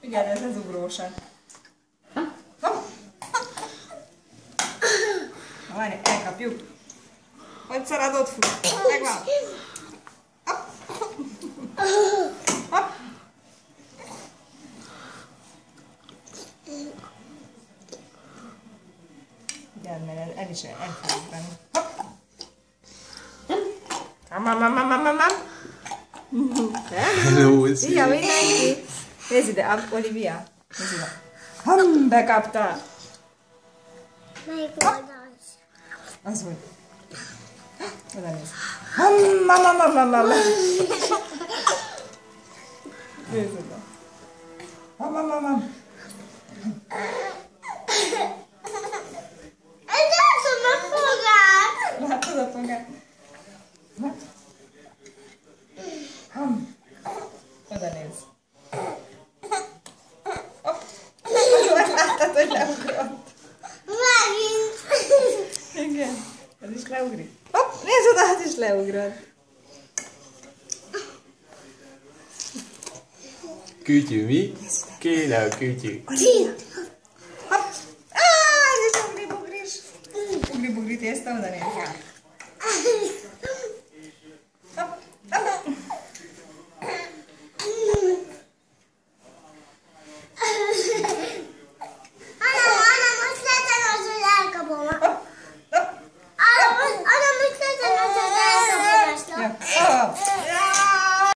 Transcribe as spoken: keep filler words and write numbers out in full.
Figyelj, ez az ugrósan. Várj, elkapjuk. Hogy szarad ott fut? Megvan. Hopp. Figyelj, mert el is elfogjuk benne. Hopp. Mam, mam, mam, mam, mam, mam. Hello, Szia mindenki! Nézd ide, Olivia! Nézd ide! Ham, bekapta! Melyik oldal? Az úgy. Oda nézd. Ham, mam, mam, mam, mam, mam. Nézd ide. Ham, mam, mam, mam. Ez látom a fogát! Látod a fogát? Ham. Oda nézd. Hopp. Láttad, hogy leugrott? Megint! Igen. Ez is leugrik. Hopp, nézd oda, hát is leugrott. Kütyű, mi? Kéne a kütyű. Hopp. Á, ez is ugri-bugris. Ugri-bugri tészta, oda nézd.